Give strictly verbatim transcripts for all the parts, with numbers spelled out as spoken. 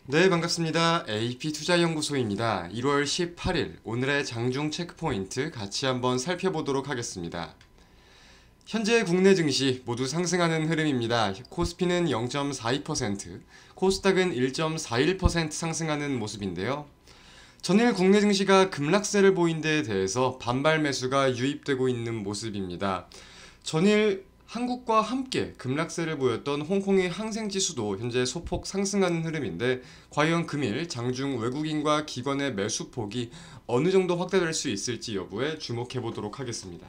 네, 반갑습니다. 에이피투자연구소입니다. 일월 십팔일 오늘의 장중 체크포인트 같이 한번 살펴보도록 하겠습니다. 현재 국내 증시 모두 상승하는 흐름입니다. 코스피는 영 점 사이 퍼센트, 코스닥은 일 점 사일 퍼센트 상승하는 모습인데요. 전일 국내 증시가 급락세를 보인 데에 대해서 반발 매수가 유입되고 있는 모습입니다. 전일 한국과 함께 급락세를 보였던 홍콩의 항생지수도 현재 소폭 상승하는 흐름인데, 과연 금일 장중 외국인과 기관의 매수폭이 어느 정도 확대될 수 있을지 여부에 주목해 보도록 하겠습니다.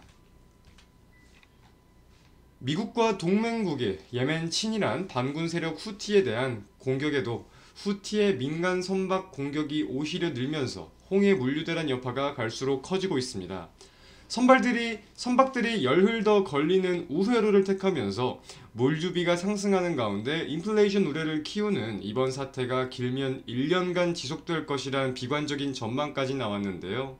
미국과 동맹국의 예멘 친이란 반군 세력 후티에 대한 공격에도 후티의 민간 선박 공격이 오히려 늘면서 홍해 물류대란 여파가 갈수록 커지고 있습니다. 선발들이, 선박들이 열흘 더 걸리는 우회로를 택하면서 물류비가 상승하는 가운데 인플레이션 우려를 키우는 이번 사태가 길면 일 년간 지속될 것이란 비관적인 전망까지 나왔는데요.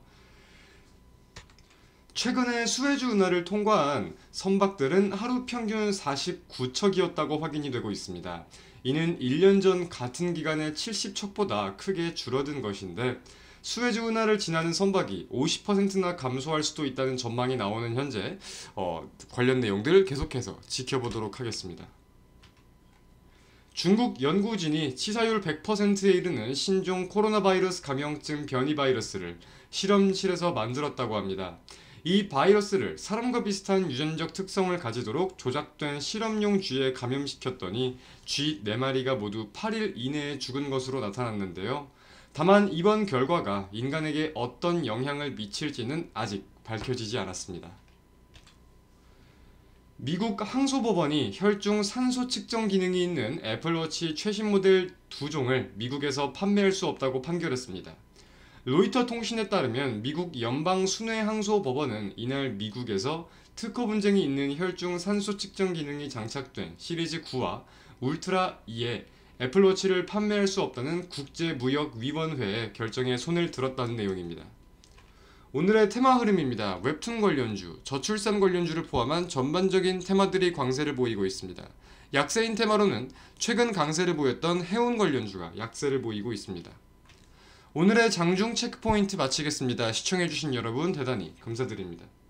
최근에 수에즈 운하를 통과한 선박들은 하루 평균 사십구 척이었다고 확인이 되고 있습니다. 이는 일 년 전 같은 기간의 칠십 척보다 크게 줄어든 것인데, 수에즈 운하를 지나는 선박이 오십 퍼센트나 감소할 수도 있다는 전망이 나오는 현재 어, 관련 내용들 계속해서 지켜보도록 하겠습니다. 중국 연구진이 치사율 백 퍼센트에 이르는 신종 코로나 바이러스 감염증 변이 바이러스를 실험실에서 만들었다고 합니다. 이 바이러스를 사람과 비슷한 유전적 특성을 가지도록 조작된 실험용 쥐에 감염시켰더니 쥐 네 마리가 모두 팔 일 이내에 죽은 것으로 나타났는데요. 다만 이번 결과가 인간에게 어떤 영향을 미칠지는 아직 밝혀지지 않았습니다. 미국 항소법원이 혈중 산소 측정 기능이 있는 애플워치 최신 모델 두 종을 미국에서 판매할 수 없다고 판결했습니다. 로이터 통신에 따르면 미국 연방순회항소법원은 이날 미국에서 특허 분쟁이 있는 혈중 산소 측정 기능이 장착된 시리즈 구와 울트라 이에 애플워치를 판매할 수 없다는 국제무역위원회의 결정에 손을 들었다는 내용입니다. 오늘의 테마 흐름입니다. 웹툰 관련주, 저출산 관련주를 포함한 전반적인 테마들이 강세를 보이고 있습니다. 약세인 테마로는 최근 강세를 보였던 해운 관련주가 약세를 보이고 있습니다. 오늘의 장중 체크포인트 마치겠습니다. 시청해주신 여러분 대단히 감사드립니다.